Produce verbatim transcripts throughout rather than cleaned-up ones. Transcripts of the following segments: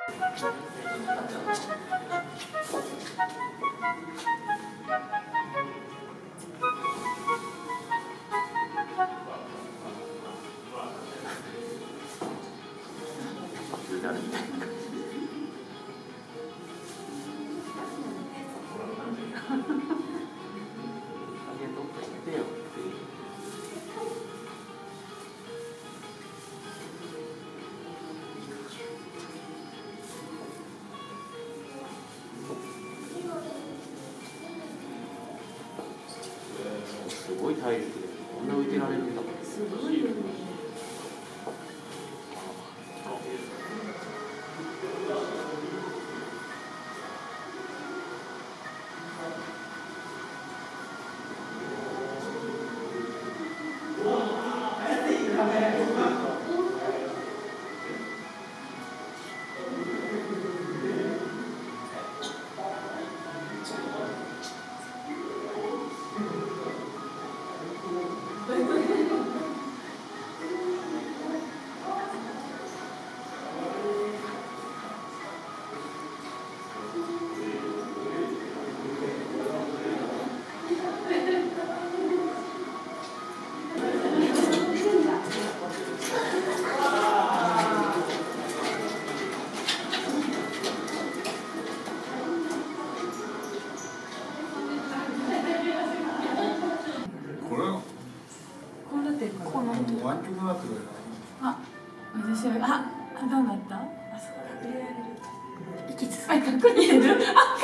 すごい体力でこんな浮いてられるんだから。すごいよね。 湾曲になってくる。 あ、私は、あ、どうなった？あ、そこだ。入れられる。息つか。あ、ここにいる。あ、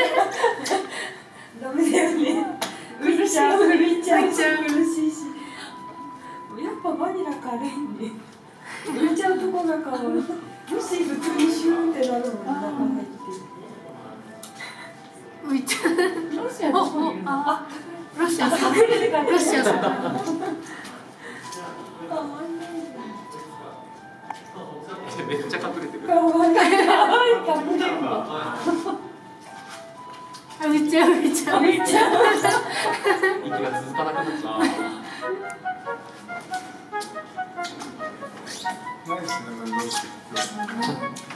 ダメだよね。浮いちゃう、浮いちゃう、苦しいし。やっぱバニラ軽いんで。浮いちゃうとこが可愛い。もし普通にシューってなるもん、中入って。 浮いちゃう。 ロシアどこにいるの？あ、 ロシアさん。ロシアさん。 めっちゃ隠れてる。 かわいい。隠れるわ。 めっちゃめっちゃめっちゃ。 息が続かなくなっちゃう。 ナイスな、ロシア。